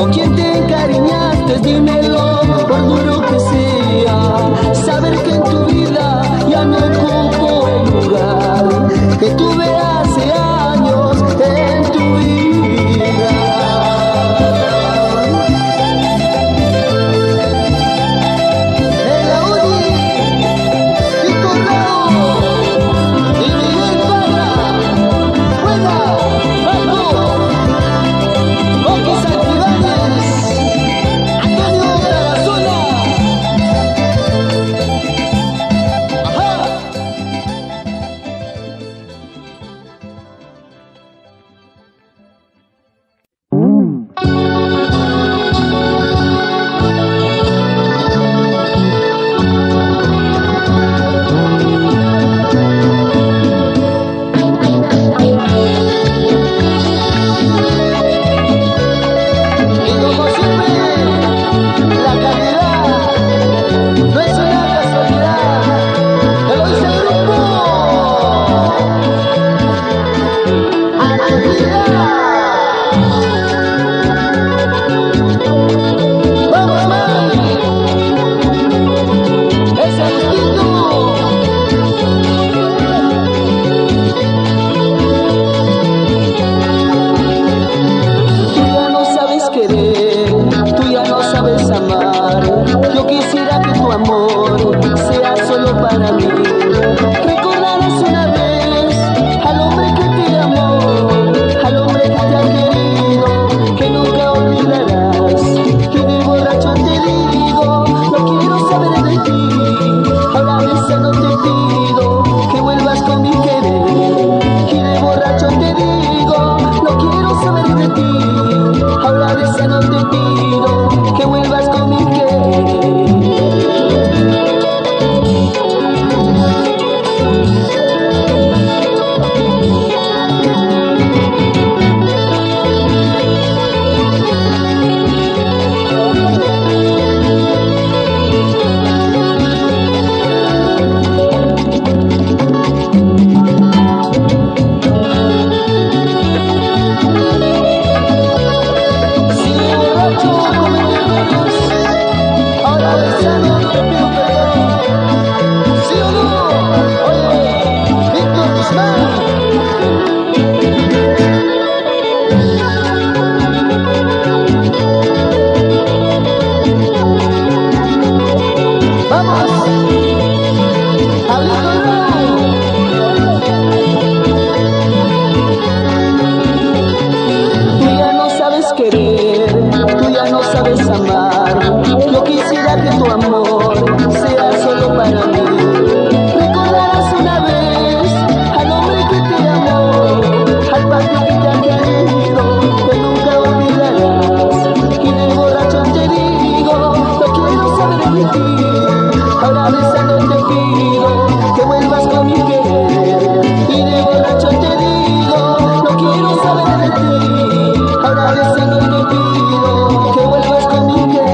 ¿Con quién te encariñaste? Dímelo, por duro que sea. Saber que en tu vida ya no ocupo el lugar que tuve hace años en tu vida. En la Uni, Víctor Bravo y Miguel Parra. ¡Buena! ¡Bajo! ¡Rocky Santibáñez! ¡Antonio Tarazona! ¡Ajá! Y como siempre, la calidad no es una casualidad, te lo dice el grupo Actividad. ¡Vamos, mami! ¡Es Agustín! Tú ya no sabes querer, tú ya no sabes amar. Yo quisiera que tu amor sea solo para mí. Recordarás una vez al hombre que te amó, al hombre que te ha querido, que nunca olvidarás. Y de borracho te digo, no quiero saber de ti. Ahora besa, no te pido que vuelvas con mi querer. Y de borracho te digo, no quiero saber de ti. Ahora besa, no te pido que vuelvas con mi querer. Si de borracho cometí errores, ahora besando te pido perdón. ¿Sí o no? Oye, Víctor Guzmán. ¡Vamos! ¡A Víctor Bravo! Tú ya no sabes querer, tú ya no sabes amar. Yo quisiera que tu amor sea solo para mí. Recordarás una vez al hombre que te amó, al padre que te ha querido, que nunca olvidarás. Y de borracho te digo, no quiero saber de ti. Ahora besando te pido que vuelvas con mi querer. Y de borracho te digo, no quiero saber de ti. Ahora besando te pido que vuelvas con mi querer.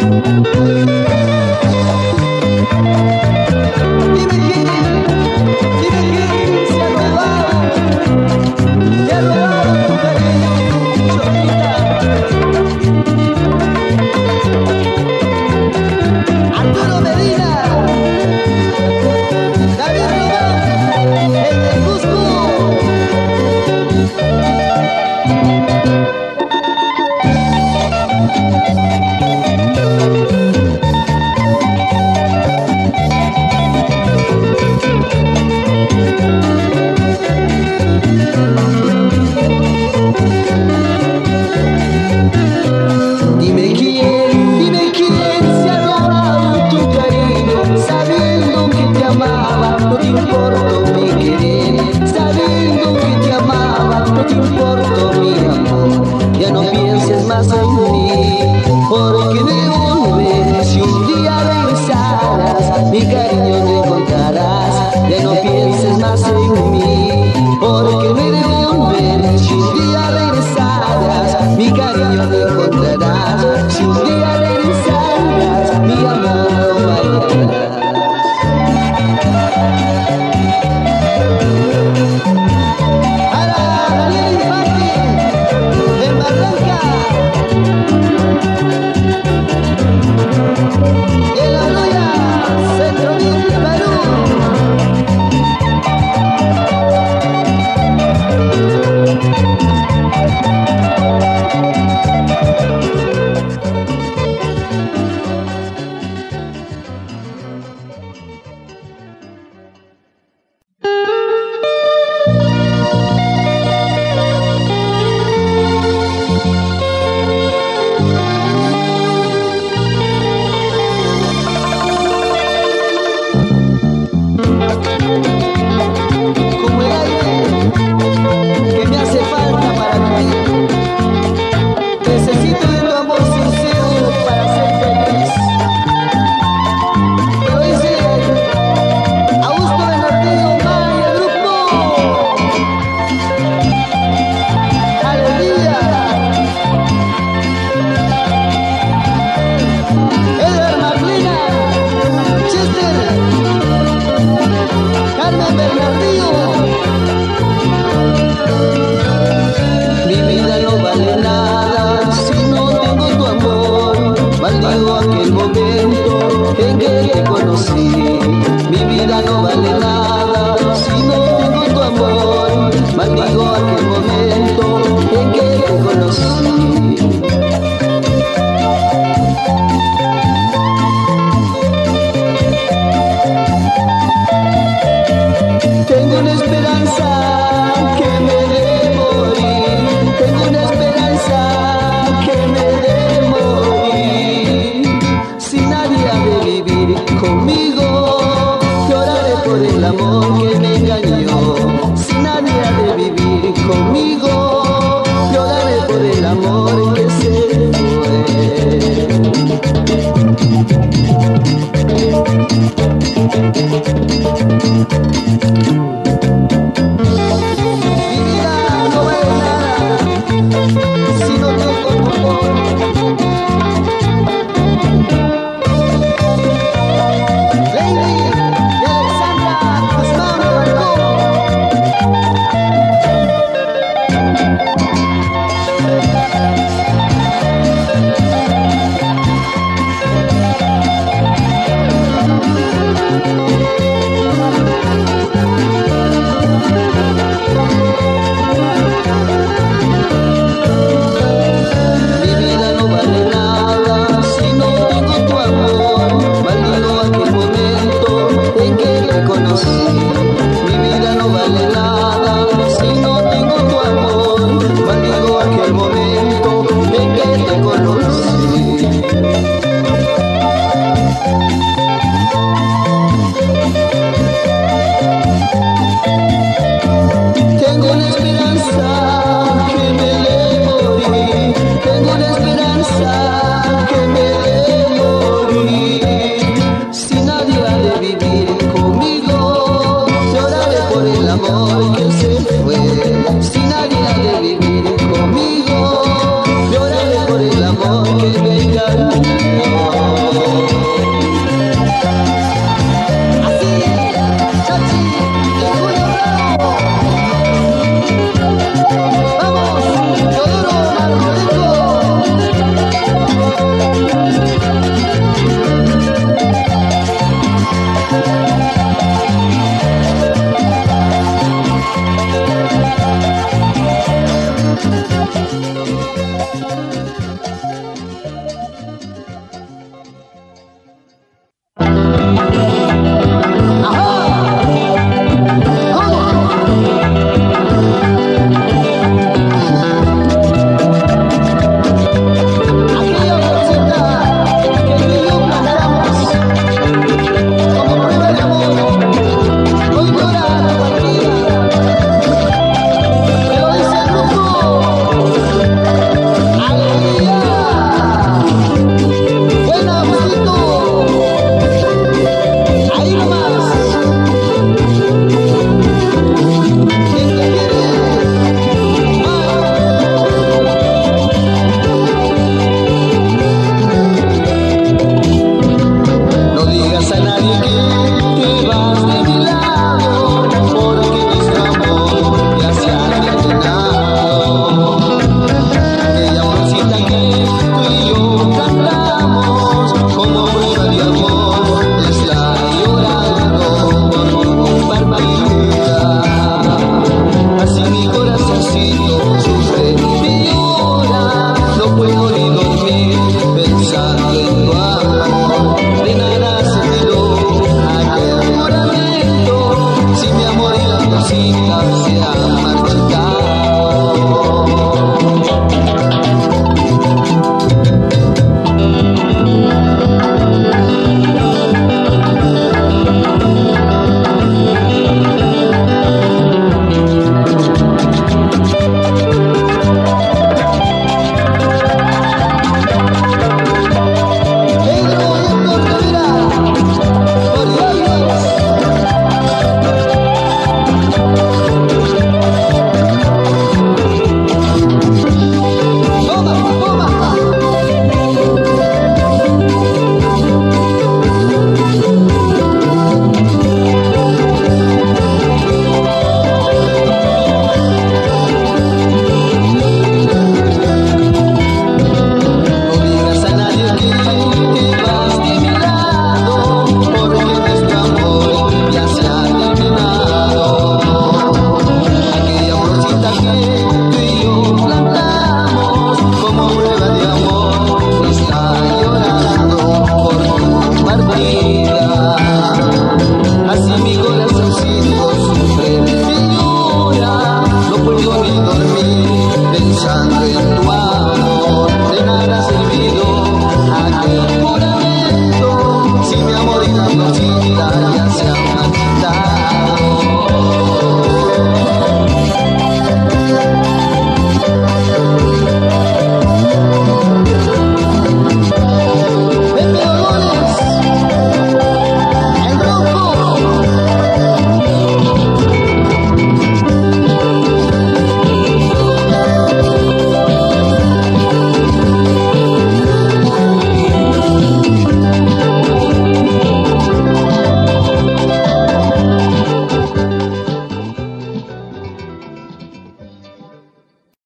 Conmigo.